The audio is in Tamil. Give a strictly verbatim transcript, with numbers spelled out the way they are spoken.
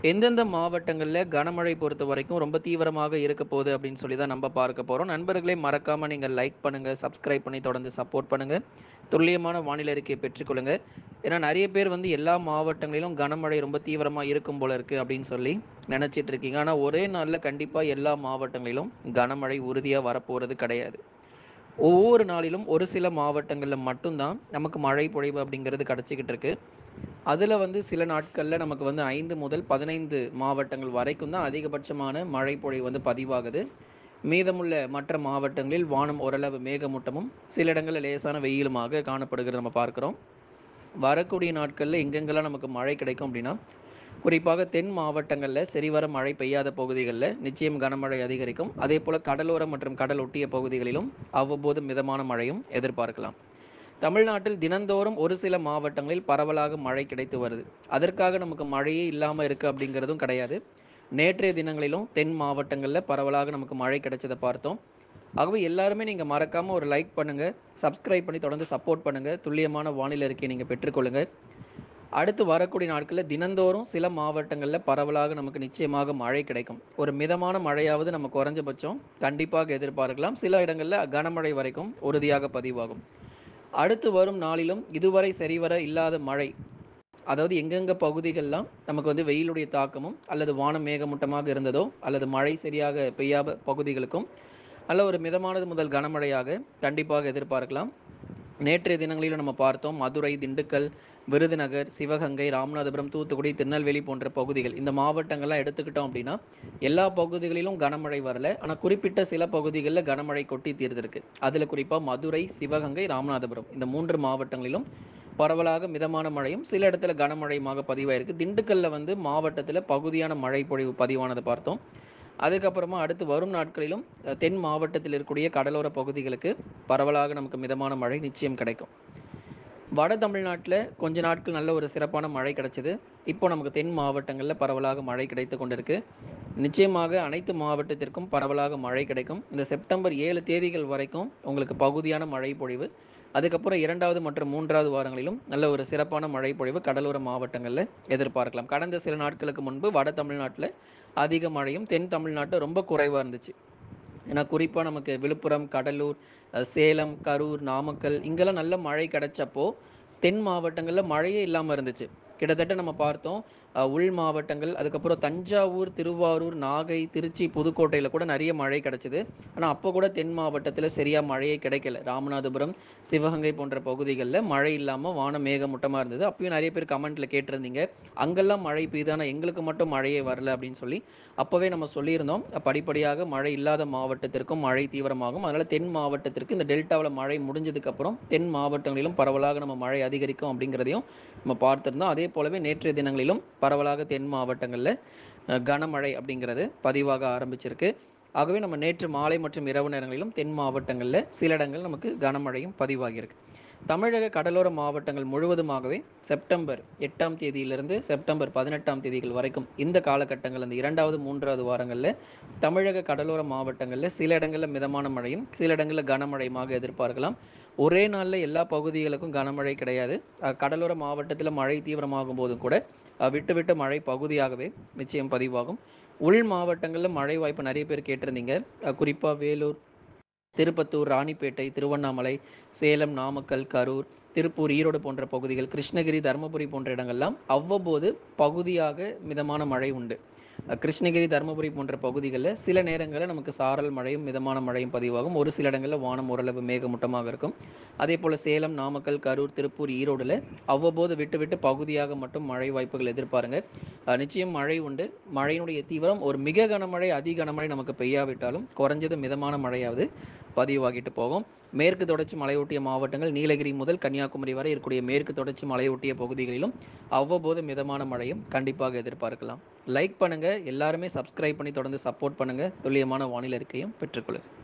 எந்தெந்த மாவட்டங்கள்ல கனமழை பொறுத்தவரைக்கும் ரொம்ப தீவிரமாக இருக்க போகுது அப்படின்னு சொல்லி தான் நம்ம பார்க்க போறோம். நண்பர்களே மறக்காம நீங்க லைக் பண்ணுங்க, சப்ஸ்கிரைப் பண்ணி தொடர்ந்து சப்போர்ட் பண்ணுங்க. துல்லியமான வானிலை அறிக்கையை பெற்றுக்கொள்ளுங்க. ஏன்னா நெறைய பேர் வந்து எல்லா மாவட்டங்களிலும் கனமழை ரொம்ப தீவிரமா இருக்கும் போல இருக்கு அப்படின்னு சொல்லி நெனச்சிட்டு இருக்கீங்க. ஆனா ஒரே நாள்ல கண்டிப்பா எல்லா மாவட்டங்களிலும் கனமழை உறுதியா வரப்போறது கிடையாது. ஒவ்வொரு நாளிலும் ஒரு சில மாவட்டங்கள்ல மட்டும் தான் நமக்கு மழை பொழிவு அப்படிங்கிறது கிடைச்சுக்கிட்டு இருக்கு. அதுல வந்து சில நாட்கள்ல நமக்கு வந்து ஐந்து முதல் பதினைந்து மாவட்டங்கள் வரைக்கும் தான் அதிகபட்சமான மழை பொழிவு வந்து பதிவாகுது. மீதமுள்ள மற்ற மாவட்டங்களில் வானம் ஓரளவு மேகமூட்டமும், சில இடங்கள்ல லேசான வெயிலுமாக காணப்படுகிறத நம்ம பார்க்கிறோம். வரக்கூடிய நாட்கள்ல எங்கெங்கெல்லாம் நமக்கு மழை கிடைக்கும் அப்படின்னா, குறிப்பாக தென் மாவட்டங்கள்ல சரிவர மழை பெய்யாத பகுதிகள்ல நிச்சயம் கனமழை அதிகரிக்கும். அதேபோல கடலோரம் மற்றும் கடல் ஒட்டிய பகுதிகளிலும் அவ்வப்போது மிதமான மழையும் எதிர்பார்க்கலாம். தமிழ்நாட்டில் தினந்தோறும் ஒரு சில மாவட்டங்களில் பரவலாக மழை கிடைத்து வருது. அதற்காக நமக்கு மழையே இல்லாம இருக்கு அப்படிங்கிறதும் கிடையாது. நேற்றைய தினங்களிலும் தென் மாவட்டங்கள்ல பரவலாக நமக்கு மழை கிடைச்சத பார்த்தோம். ஆகவே எல்லாருமே நீங்க மறக்காம ஒரு லைக் பண்ணுங்க, சப்ஸ்கிரைப் பண்ணி தொடர்ந்து சப்போர்ட் பண்ணுங்க. துல்லியமான வானிலை அறிக்கையை நீங்க பெற்றுக்கொள்ளுங்க. அடுத்து வரக்கூடிய நாட்கள்ல தினந்தோறும் சில மாவட்டங்கள்ல பரவலாக நமக்கு நிச்சயமாக மழை கிடைக்கும். ஒரு மிதமான மழையாவது நம்ம குறைஞ்சபட்சம் கண்டிப்பாக எதிர்பார்க்கலாம். சில இடங்கள்ல கனமழை வரைக்கும் உறுதியாக பதிவாகும். அடுத்து வரும் நாளிலும் இதுவரை சரிவர இல்லாத மழை, அதாவது எங்கெங்க பகுதிகள்லாம் நமக்கு வந்து வெயிலுடைய தாக்கமும் அல்லது வானம் மேகமூட்டமாக இருந்ததோ அல்லது மழை சரியாக பெய்யாத பகுதிகளுக்கும் நல்ல ஒரு மிதமானது முதல் கனமழையாக கண்டிப்பாக எதிர்பார்க்கலாம். நேற்றைய தினங்களிலும் நம்ம பார்த்தோம் மதுரை, திண்டுக்கல், விருதுநகர், சிவகங்கை, ராமநாதபுரம், தூத்துக்குடி, திருநெல்வேலி போன்ற பகுதிகள். இந்த மாவட்டங்கள்லாம் எடுத்துக்கிட்டோம் அப்படின்னா, எல்லா பகுதிகளிலும் கனமழை வரல. ஆனா குறிப்பிட்ட சில பகுதிகள்ல கனமழை கொட்டி தீர்த்திருக்கு. அதுல குறிப்பா மதுரை, சிவகங்கை, ராமநாதபுரம் இந்த மூன்று மாவட்டங்களிலும் பரவலாக மிதமான மழையும், சில இடத்துல கனமழையுமாக பதிவாயிருக்கு. திண்டுக்கல்ல வந்து மாவட்டத்துல பகுதியான மழை பொழிவு பதிவானத பார்த்தோம். அதுக்கப்புறமா அடுத்து வரும் நாட்களிலும் அஹ், தென் மாவட்டத்தில் இருக்கக்கூடிய கடலோர பகுதிகளுக்கு பரவலாக நமக்கு மிதமான மழை நிச்சயம் கிடைக்கும். வட தமிழ்நாட்டில் கொஞ்ச நாட்கள் நல்ல ஒரு சிறப்பான மழை கிடைச்சது. இப்போ நமக்கு தென் மாவட்டங்களில் பரவலாக மழை கிடைத்து கொண்டிருக்கு. நிச்சயமாக அனைத்து மாவட்டத்திற்கும் பரவலாக மழை கிடைக்கும். இந்த செப்டம்பர் ஏழு தேதிகள் வரைக்கும் உங்களுக்கு பகுதியான மழை பொழிவு. அதுக்கப்புறம் இரண்டாவது மற்றும் மூன்றாவது வாரங்களிலும் நல்ல ஒரு சிறப்பான மழை பொழிவு கடலோர மாவட்டங்களில் எதிர்பார்க்கலாம். கடந்த சில நாட்களுக்கு முன்பு வட தமிழ்நாட்டில் அதிக மழையும், தென் தமிழ்நாட்டில் ரொம்ப குறைவாக இருந்துச்சு. ஏன்னா குறிப்பா நமக்கு விழுப்புரம், கடலூர், அ சேலம், கரூர், நாமக்கல் இங்கெல்லாம் நல்ல மழை கிடைச்சப்போ, தென் மாவட்டங்கள்ல மழையே இல்லாம இருந்துச்சு. கிட்டத்தட்ட நம்ம பார்த்தோம், அ உள் மாவட்டங்கள், அதுக்கப்புறம் தஞ்சாவூர், திருவாரூர், நாகை, திருச்சி, புதுக்கோட்டையில கூட நெறைய மழை கிடைச்சது. ஆனா அப்போ கூட தென் மாவட்டத்தில சரியா மழையே கிடைக்கல. ராமநாதபுரம், சிவகங்கை போன்ற பகுதிகள்ல மழை இல்லாம வானம் மேகமூட்டமா இருந்தது. அப்பயும் நெறைய பேர் கமெண்ட்ல கேட்டிருந்தீங்க. அங்கெல்லாம் மழை பெய்யுது, ஆனா எங்களுக்கு மட்டும் மழையே வரல அப்படின்னு சொல்லி. அப்பவே நம்ம சொல்லியிருந்தோம். படிப்படியாக மழை இல்லாத மாவட்டத்திற்கும் மழை தீவிரமாகும். அதனால தென் மாவட்டத்திற்கு இந்த டெல்டாவுல மழை முடிஞ்சதுக்கு அப்புறம் தென் மாவட்டங்களிலும் பரவலாக நம்ம மழை அதிகரிக்கும் அப்படிங்கிறதையும் நம்ம பார்த்திருந்தோம். அதே போலவே நேற்றைய தினங்களிலும் பரவலாக தென் மாவட்டங்கள்ல அ கனமழை அப்படிங்கிறது பதிவாக ஆரம்பிச்சிருக்கு. ஆகவே நம்ம நேற்று மாலை மற்றும் இரவு நேரங்களிலும் தென் மாவட்டங்கள்ல சில இடங்கள் நமக்கு கனமழையும் பதிவாகியிருக்கு. தமிழக கடலோர மாவட்டங்கள் முழுவதுமாகவே செப்டம்பர் எட்டாம் தேதியிலிருந்து செப்டம்பர் பதினெட்டாம் தேதிகள் வரைக்கும் இந்த காலகட்டங்கள் அந்த இரண்டாவது மூன்றாவது வாரங்களில் தமிழக கடலோர மாவட்டங்களில் சில இடங்களில் மிதமான மழையும் சில இடங்களில் கனமழையுமாக எதிர்பார்க்கலாம். ஒரே நாளில் எல்லா பகுதிகளுக்கும் கனமழை கிடையாது. அஹ் கடலோர மாவட்டத்தில் மழை தீவிரமாகும் போதும் கூட அஹ் விட்டு விட்டு மழை பகுதியாகவே நிச்சயம் பதிவாகும். உள் மாவட்டங்களில் மழை வாய்ப்பு நிறைய பேர் கேட்டிருந்தீங்க. அஹ் குறிப்பா வேலூர், திருப்பத்தூர், ராணிப்பேட்டை, திருவண்ணாமலை, சேலம், நாமக்கல், கரூர், திருப்பூர், ஈரோடு போன்ற பகுதிகள், கிருஷ்ணகிரி, தருமபுரி போன்ற இடங்கள்லாம் அவ்வப்போது பகுதியாக மிதமான மழை உண்டு. அஹ் கிருஷ்ணகிரி, தருமபுரி போன்ற பகுதிகளில் சில நேரங்களில் நமக்கு சாரல் மழையும் மிதமான மழையும் பதிவாகும். ஒரு சில இடங்களில் வானம் ஓரளவு மேகமூட்டமாக இருக்கும். அதே போல் சேலம், நாமக்கல், கரூர், திருப்பூர், ஈரோடுல அவ்வப்போது விட்டு விட்டு பகுதியாக மட்டும் மழை வாய்ப்புகள் எதிர்பாருங்க. அஹ் நிச்சயம் மழை உண்டு. மழையினுடைய தீவிரம் ஒரு மிக கனமழை, அதி கனமழை நமக்கு பெய்யாவிட்டாலும் குறைஞ்சது மிதமான மழையாவது பதிவாகிட்டு போகும். மேற்கு தொடர்ச்சி மலையொட்டிய மாவட்டங்கள் நீலகிரி முதல் கன்னியாகுமரி வரை இருக்கக்கூடிய மேற்கு தொடர்ச்சி மலையொட்டிய பகுதிகளிலும் அவ்வப்போது மிதமான மழையும் கண்டிப்பாக எதிர்பார்க்கலாம். லைக் பண்ணுங்க, எல்லாருமே சப்ஸ்கிரைப் பண்ணி தொடர்ந்து சப்போர்ட் பண்ணுங்க. துல்லியமான வானிலை அறிக்கையும் பெற்றுக்கொள்ளுங்க.